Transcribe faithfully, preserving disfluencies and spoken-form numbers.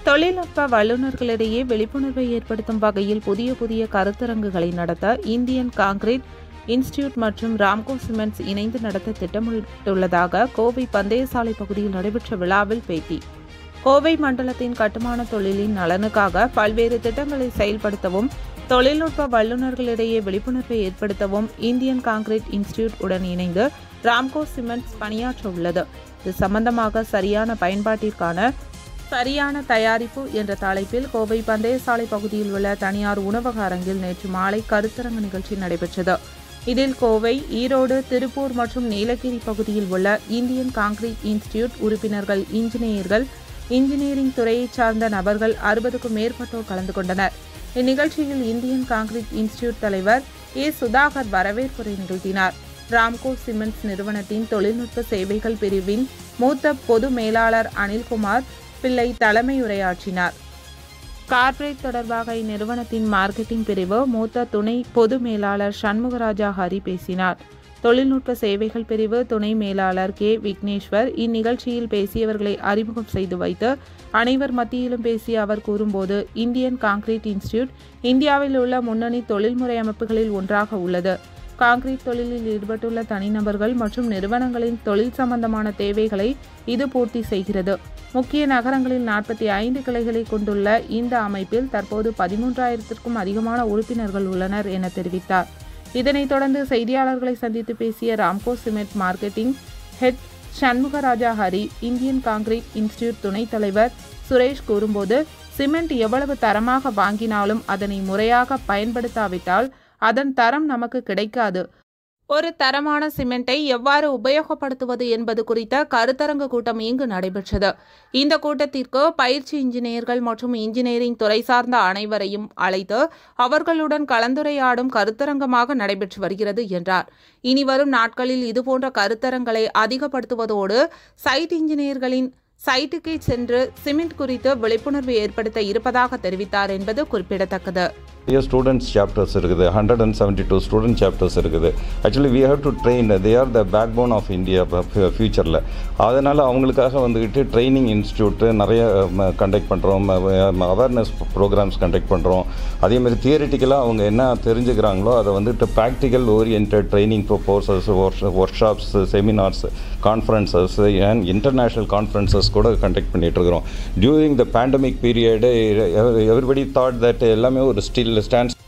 தொழில்நுட்ப வல்லுநர்களிடையே விழிப்புணர்வை ஏற்படுத்தும் வகையில் புதிய புதிய கருத்தரங்குகளை நடத்த இந்தியன் காங்கிரீட் இன்ஸ்டிடியூட் மற்றும் ராம்கோ சிமெண்ட்ஸ் இணைந்து நடத்த திட்டமிட்டுள்ளதாக கோவை பந்தயசாலை பகுதியில் நடைபெற்ற விழாவில் பேட்டி. கோவை மண்டலத்தின் கட்டுமான தொழிலின் நலனுக்காக பல்வேறு திட்டங்களை செயல்படுத்தவும் தொழில்நுட்ப வல்லுநர்களிடையே விழிப்புணர்வை ஏற்படுத்தவும் இந்தியன் காங்கிரீட் இன்ஸ்டிடியூட் உடன் இணைந்து ராம்கோ சிமெண்ட்ஸ் பணியாற்ற உள்ளது. இது சம்பந்தமாக சரியான பயன்பாட்டிற்கான சரியான தயாரிப்பு என்ற தலைப்பில் கோவை பந்தயசாலை பகுதியில் உள்ள தனியார் உணவக அரங்கில் நேற்று மாலை கருத்தரங்கு நிகழ்ச்சி நடைபெற்றது. இதில் கோவை, ஈரோடு, திருப்பூர் மற்றும் நீலகிரி பகுதியில் உள்ள இந்தியன் காங்கிரீட் இன்ஸ்டிடியூட் உறுப்பினர்கள், இன்ஜினியர்கள், இன்ஜினியரிங் துறையைச் சார்ந்த நபர்கள் அறுபதுக்கும் மேற்பட்டோர் கலந்து கொண்டனர். இந்நிகழ்ச்சியில் இந்தியன் காங்கிரீட் இன்ஸ்டிடியூட் தலைவர் ஏ சுதாகர் வரவேற்புரை நிகழ்த்தினார். ராம்கோ சிமெண்ட்ஸ் நிறுவனத்தின் தொழில்நுட்ப சேவைகள் பிரிவின் மூத்த பொது மேலாளர் அனில்குமார் பிள்ளை தலைமையுரையாற்றினார். கார்ப்பரேட் தொடர்பாக இந்நிறுவனத்தின் மார்க்கெட்டிங் பிரிவு மூத்த துணை பொது மேலாளர் சண்முகராஜா ஹரி பேசினார். தொழில்நுட்ப சேவைகள் பிரிவு துணை மேலாளர் கே விக்னேஸ்வர் இந்நிகழ்ச்சியில் பேசியவர்களை அறிமுகம் செய்து வைத்து அனைவர் மத்தியிலும் பேசிய அவர் கூறும்போது, இந்தியன் காங்கிரீட் இன்ஸ்டிடியூட் இந்தியாவில் உள்ள முன்னணி தொழில்முறை அமைப்புகளில் ஒன்றாக உள்ளது. காங்கிரீட் தொழிலில் ஈடுபட்டுள்ள தனிநபர்கள் மற்றும் நிறுவனங்களின் தொழில் சம்பந்தமான தேவைகளை இது பூர்த்தி செய்கிறது. முக்கிய நகரங்களில் நாற்பத்தி ஐந்து கிளைகளை கொண்டுள்ள இந்த அமைப்பில் தற்போது பதிமூன்றாயிரத்திற்கும் அதிகமான உறுப்பினர்கள் உள்ளனர் என தெரிவித்தார். இதனைத் தொடர்ந்து செய்தியாளர்களை சந்தித்து பேசிய Ramco cement marketing head Shanmugaraja Hari, Indian concrete institute துணைத் தலைவர் சுரேஷ் கூறும்போது, சிமெண்ட் எவ்வளவு தரமாக வாங்கினாலும் அதனை முறையாக பயன்படுத்தாவிட்டால் அதன் தரம் நமக்கு கிடைக்காது. ஒரு தரமான சிமெண்டை எவ்வாறு உபயோகப்படுத்துவது என்பது குறித்த கருத்தரங்கு கூட்டம் இங்கு நடைபெற்றது. இந்த கூட்டத்திற்கு பயிற்சி இன்ஜினியர்கள் மற்றும் இன்ஜினியரிங் துறை சார்ந்த அனைவரையும் அழைத்து அவர்களுடன் கலந்துரையாடும் கருத்தரங்கமாக நடைபெற்று வருகிறது என்றார். இனிவரும் நாட்களில் இதுபோன்ற கருத்தரங்களை அதிகப்படுத்துவதோடு சைட் இன்ஜினியர்களின் சைட்டுக்கே சென்று சிமெண்ட் குறித்து விழிப்புணர்வு ஏற்படுத்த இருப்பதாக தெரிவித்தார் என்பது குறிப்பிடத்தக்கது. ஸ்டூடெண்ட்ஸ் சாப்டர்ஸ் இருக்குது, hundred and seventy two student chapters இருக்குது. Actually we have to train, they are the backbone of India ஃபியூச்சரில். அதனால் அவங்களுக்காக வந்துக்கிட்டு ட்ரைனிங் இன்ஸ்டியூட்டு நிறைய கண்டக்ட் பண்ணுறோம், அவேர்னஸ் ப்ரோக்ராம்ஸ் கண்டக்ட் பண்ணுறோம். அதேமாதிரி தியரிட்டிக்கலாக அவங்க என்ன தெரிஞ்சுக்கிறாங்களோ அதை வந்துட்டு practical orient training proposals, workshops, seminars, conferences and international conferences கூட கண்டக்ட் பண்ணிகிட்டு இருக்கிறோம். During the pandemic period everybody thought that எல்லாமே ஒரு ஸ்டில் ஸ்டாண்ட்ஸ்